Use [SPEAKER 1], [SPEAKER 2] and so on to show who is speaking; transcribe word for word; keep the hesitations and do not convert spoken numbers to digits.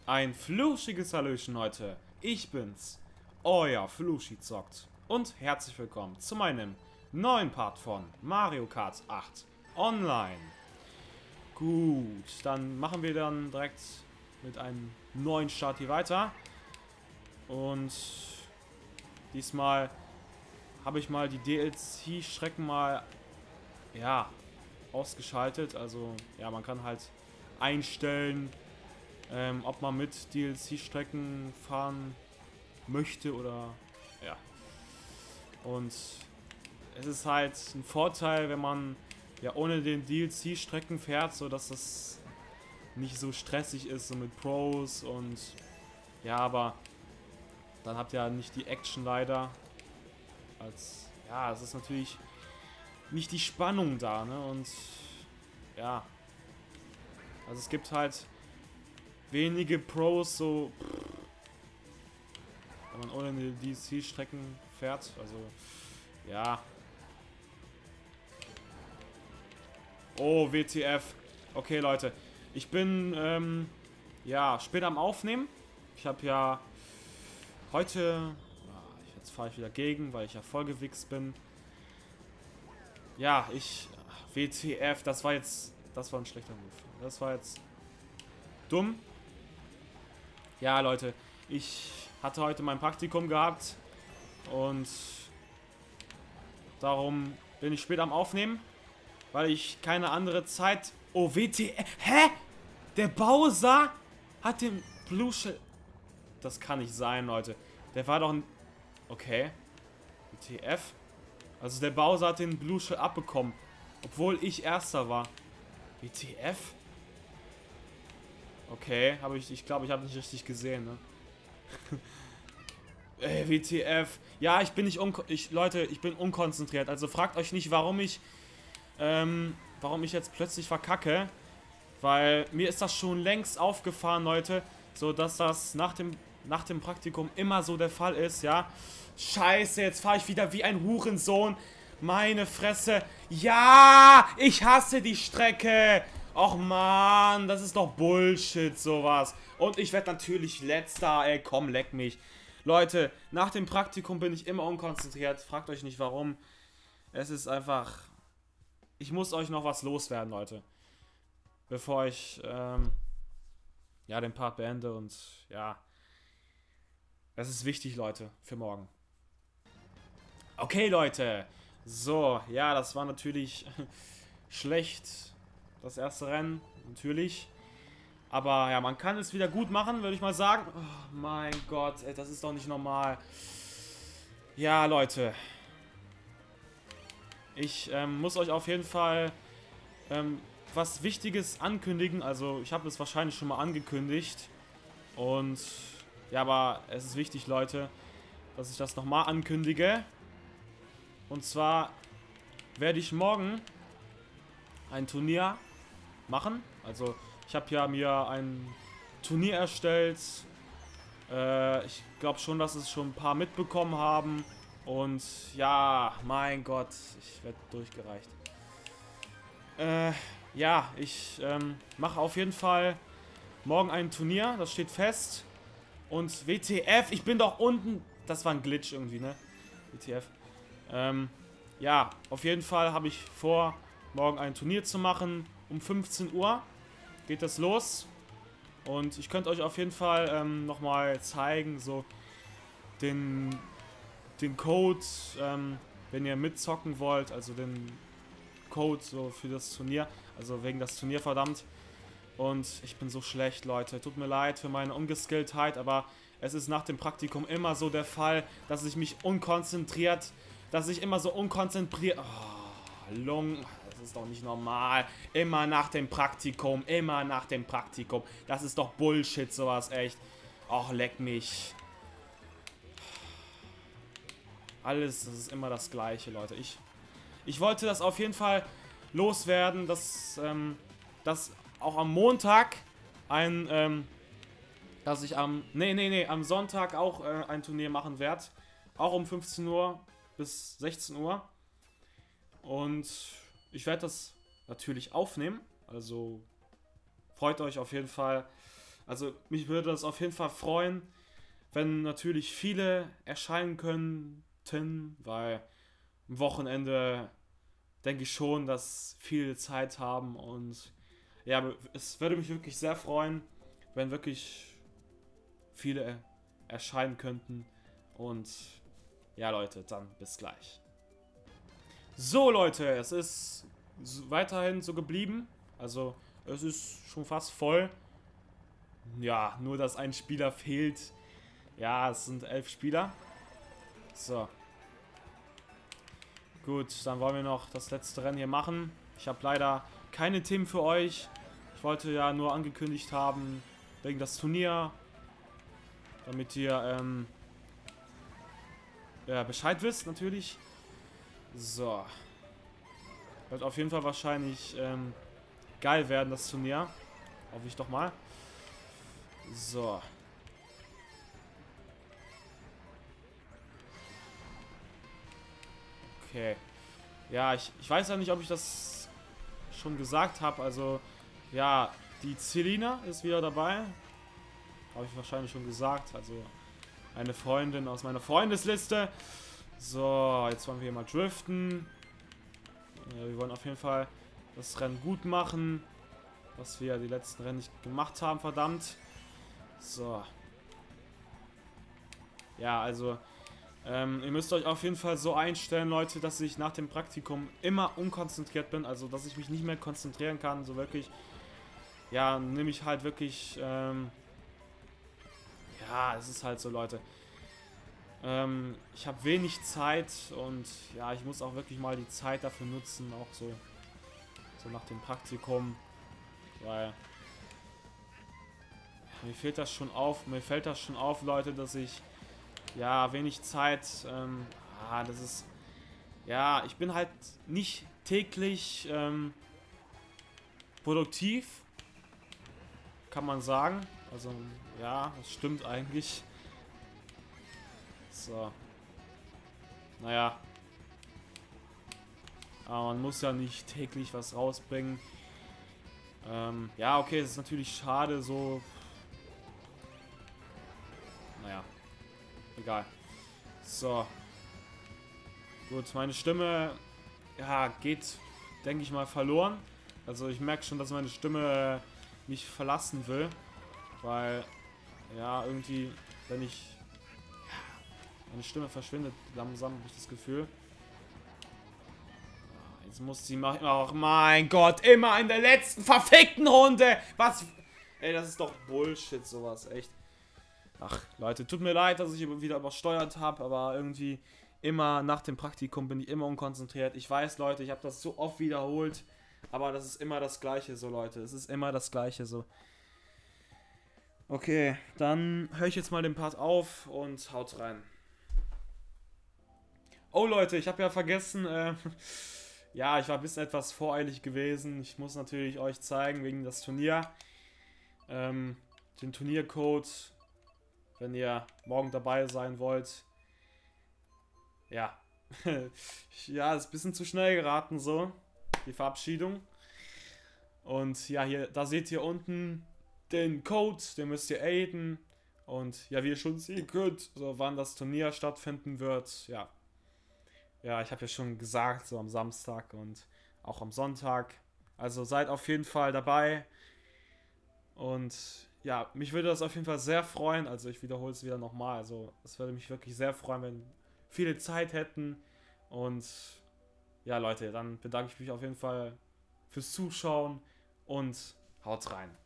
[SPEAKER 1] Ein fluschiges Hallöchen heute. Ich bin's, euer Fluschi zockt. Und herzlich willkommen zu meinem neuen Part von Mario Kart acht Online. Gut, dann machen wir dann direkt mit einem neuen Start hier weiter. Und diesmal habe ich mal die D L C-Strecken mal, ja, ausgeschaltet. Also, ja, man kann halt einstellen, ähm, ob man mit D L C-Strecken fahren möchte oder, ja. Und es ist halt ein Vorteil, wenn man ja ohne den D L C-Strecken fährt, so dass das nicht so stressig ist, so mit Pros und ja, aber dann habt ihr ja nicht die Action leider. Als, ja, es ist natürlich nicht die Spannung da, ne? Und ja, also es gibt halt wenige Pros, so wenn man ohne die D L C-Strecken fährt, also ja. Oh, W T F. Okay, Leute, ich bin ähm, ja spät am Aufnehmen. Ich habe ja heute, jetzt fahre ich wieder gegen, weil ich ja vollgewichst bin. Ja, ich, W T F, das war jetzt, das war ein schlechter Move. Das war jetzt dumm. Ja, Leute, ich hatte heute mein Praktikum gehabt und darum bin ich spät am Aufnehmen, weil ich keine andere Zeit... Oh, W T F, hä? Der Bowser hat den Blue Shell... Das kann nicht sein, Leute. Der war doch ein... Okay. W T F. Also der Bowser hat den Blue Shell abbekommen, obwohl ich Erster war. W T F? Okay, habe ich, ich glaube, ich habe nicht richtig gesehen, ne? Ey, W T F. Ja, ich bin nicht un ich Leute, ich bin unkonzentriert. Also fragt euch nicht, warum ich ähm, warum ich jetzt plötzlich verkacke, weil mir ist das schon längst aufgefahren, Leute, so dass das nach dem nach dem Praktikum immer so der Fall ist, ja? Scheiße, jetzt fahre ich wieder wie ein Hurensohn. Meine Fresse. Ja, ich hasse die Strecke. Och man, das ist doch Bullshit, sowas. Und ich werde natürlich Letzter, ey, komm, leck mich. Leute, nach dem Praktikum bin ich immer unkonzentriert. Fragt euch nicht warum. Es ist einfach... Ich muss euch noch was loswerden, Leute. Bevor ich, ähm... ja, den Part beende und, ja... Das ist wichtig, Leute, für morgen. Okay, Leute. So, ja, das war natürlich schlecht. Das erste Rennen, natürlich. Aber ja, man kann es wieder gut machen, würde ich mal sagen. Oh mein Gott, ey, das ist doch nicht normal. Ja, Leute. Ich ähm, muss euch auf jeden Fall ähm, was Wichtiges ankündigen. Also, ich habe es wahrscheinlich schon mal angekündigt. Und ja, aber es ist wichtig, Leute, dass ich das nochmal ankündige. Und zwar werde ich morgen ein Turnier machen. Also ich habe ja mir ein Turnier erstellt. Äh, ich glaube schon, dass es schon ein paar mitbekommen haben. Und ja, mein Gott, ich werde durchgereicht. Äh, ja, ich ähm, mache auf jeden Fall morgen ein Turnier. Das steht fest. Und W T F, ich bin doch unten. Das war ein Glitch irgendwie, ne? W T F. Ähm, ja, auf jeden Fall habe ich vor, morgen ein Turnier zu machen. Um fünfzehn Uhr geht das los. Und ich könnte euch auf jeden Fall ähm, nochmal zeigen, so den, den Code, ähm, wenn ihr mitzocken wollt. Also den Code so für das Turnier. Also wegen das Turnier, verdammt. Und ich bin so schlecht, Leute. Tut mir leid für meine Ungeskilltheit, aber es ist nach dem Praktikum immer so der Fall, dass ich mich unkonzentriert, dass ich immer so unkonzentriert... Oh, Lungen, das ist doch nicht normal. Immer nach dem Praktikum, immer nach dem Praktikum. Das ist doch Bullshit, sowas, echt. Och, leck mich. Alles, das ist immer das Gleiche, Leute. Ich, ich wollte das auf jeden Fall loswerden, dass, ähm, dass auch am Montag ein, ähm, dass ich am, nee, nee, nee, am Sonntag auch äh, ein Turnier machen werde. Auch um fünfzehn Uhr bis sechzehn Uhr. Und ich werde das natürlich aufnehmen. Also freut euch auf jeden Fall. Also mich würde das auf jeden Fall freuen, wenn natürlich viele erscheinen könnten, weil am Wochenende denke ich schon, dass viele Zeit haben und ja, es würde mich wirklich sehr freuen, wenn wirklich viele erscheinen könnten und ja Leute, dann bis gleich. So Leute, es ist weiterhin so geblieben, also es ist schon fast voll. Ja, nur dass ein Spieler fehlt. Ja, es sind elf Spieler. So. Gut, dann wollen wir noch das letzte Rennen hier machen. Ich habe leider keine Themen für euch. Ich wollte ja nur angekündigt haben, wegen das Turnier, damit ihr ähm, ja, Bescheid wisst natürlich. So. Wird auf jeden Fall wahrscheinlich ähm, geil werden, das Turnier. Hoffe ich doch mal. So. Okay. Ja, ich, ich weiß ja nicht, ob ich das schon gesagt habe. Also, ja, die Celina ist wieder dabei. Habe ich wahrscheinlich schon gesagt. Also, eine Freundin aus meiner Freundesliste. So, jetzt wollen wir hier mal driften. Ja, wir wollen auf jeden Fall das Rennen gut machen. Was wir die letzten Rennen nicht gemacht haben, verdammt. So. Ja, also... Ähm, ihr müsst euch auf jeden Fall so einstellen, Leute, dass ich nach dem Praktikum immer unkonzentriert bin, also dass ich mich nicht mehr konzentrieren kann, so wirklich, ja, nehme ich halt wirklich, ähm, ja, es ist halt so, Leute, ähm, ich habe wenig Zeit und ja, ich muss auch wirklich mal die Zeit dafür nutzen, auch so, so nach dem Praktikum, weil, ja, mir fehlt das schon auf, mir fällt das schon auf, Leute, dass ich ja, wenig Zeit, ähm, ah, das ist, ja, ich bin halt nicht täglich ähm, produktiv, kann man sagen, also, ja, das stimmt eigentlich, so, naja, aber man muss ja nicht täglich was rausbringen, ähm, ja, okay, es ist natürlich schade, so, naja. Egal. So. Gut, meine Stimme, ja, geht, denke ich mal, verloren. Also ich merke schon, dass meine Stimme mich verlassen will. Weil, ja, irgendwie, wenn ich, ja, meine Stimme verschwindet langsam, habe ich das Gefühl. Jetzt muss sie machen. Oh mein Gott, immer in der letzten verfickten Runde. Was? Ey, das ist doch Bullshit, sowas, echt. Ach, Leute, tut mir leid, dass ich wieder übersteuert habe, aber irgendwie immer nach dem Praktikum bin ich immer unkonzentriert. Ich weiß, Leute, ich habe das so oft wiederholt, aber das ist immer das Gleiche so, Leute. Es ist immer das Gleiche so. Okay, dann höre ich jetzt mal den Part auf und haut rein. Oh, Leute, ich habe ja vergessen, äh, ja, ich war ein bisschen etwas voreilig gewesen. Ich muss natürlich euch zeigen, wegen das Turnier, ähm, den Turniercode, wenn ihr morgen dabei sein wollt. Ja. Ja, ist ein bisschen zu schnell geraten so. Die Verabschiedung. Und ja, hier, da seht ihr unten den Code, den müsst ihr aiden. Und ja, wie ihr schon sehen könnt, so wann das Turnier stattfinden wird. Ja. Ja, ich habe ja schon gesagt, so am Samstag und auch am Sonntag. Also seid auf jeden Fall dabei. Und ja, mich würde das auf jeden Fall sehr freuen, also ich wiederhole es wieder nochmal, also es würde mich wirklich sehr freuen, wenn viele Zeit hätten und ja Leute, dann bedanke ich mich auf jeden Fall fürs Zuschauen und haut rein.